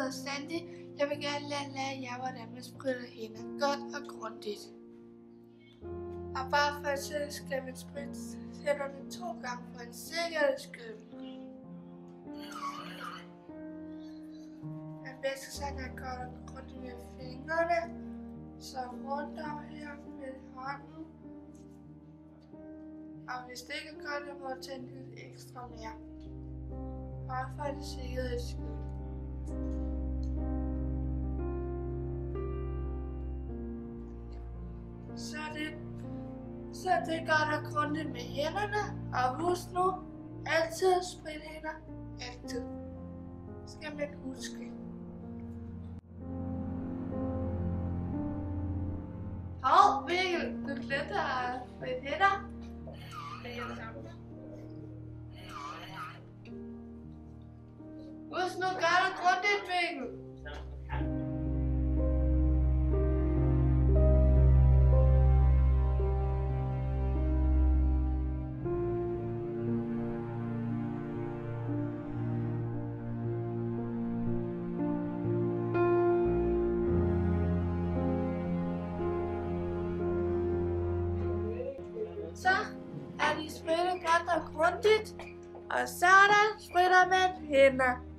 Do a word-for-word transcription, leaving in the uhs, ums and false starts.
hedder Sandy. Jeg vil gerne lære jer, hvordan man spritter hænder godt og grundigt. Og bare for at så skal man spritte hænderne to gange for en sikkerheds skyld. Man væsker sig godt og grundigt med fingrene, så rundt om her med hånden. Og hvis det ikke er godt, så må jeg tage en lille ekstra mere. Bare for det sikkerheds skyld. Så er det, så er det godt og grundigt med hænderne. Og husk nu, altid at spritte hænder. Altid. Skal man huske. Hov, Mikkel, du glemte at spritte hænder. Husk nu godt og grundigt, Mikkel. Så er de sprittet godt og grundigt, og så der spritter man hænder.